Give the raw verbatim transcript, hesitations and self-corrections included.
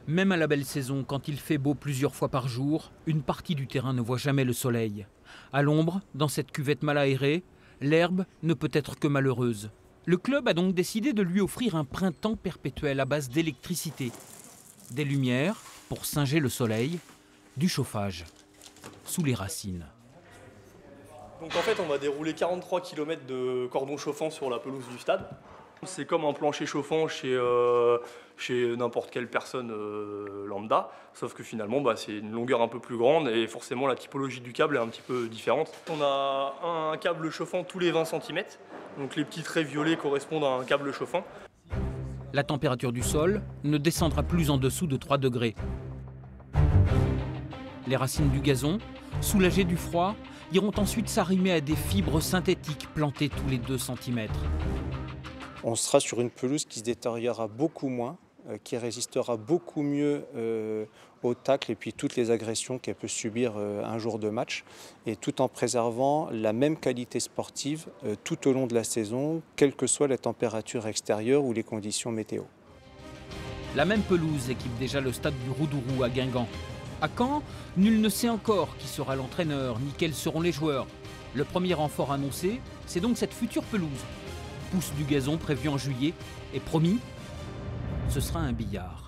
Même à la belle saison, quand il fait beau plusieurs fois par jour, une partie du terrain ne voit jamais le soleil. À l'ombre, dans cette cuvette mal aérée, l'herbe ne peut être que malheureuse. Le club a donc décidé de lui offrir un printemps perpétuel à base d'électricité. Des lumières pour singer le soleil, du chauffage sous les racines. Donc en fait, on va dérouler quarante-trois kilomètres de cordon chauffant sur la pelouse du stade. C'est comme un plancher chauffant chez, euh, chez n'importe quelle personne euh, lambda, sauf que finalement bah, c'est une longueur un peu plus grande et forcément la typologie du câble est un petit peu différente. On a un câble chauffant tous les vingt centimètres, donc les petits traits violets correspondent à un câble chauffant. La température du sol ne descendra plus en dessous de trois degrés. Les racines du gazon, soulagées du froid, iront ensuite s'arrimer à des fibres synthétiques plantées tous les deux centimètres. On sera sur une pelouse qui se détériorera beaucoup moins, euh, qui résistera beaucoup mieux euh, aux tacles et puis toutes les agressions qu'elle peut subir euh, un jour de match, et tout en préservant la même qualité sportive euh, tout au long de la saison, quelle que soit la température extérieure ou les conditions météo. La même pelouse équipe déjà le stade du Roudourou à Guingamp. À Caen, nul ne sait encore qui sera l'entraîneur ni quels seront les joueurs. Le premier renfort annoncé, c'est donc cette future pelouse. Pousse du gazon prévu en juillet et promis, ce sera un billard.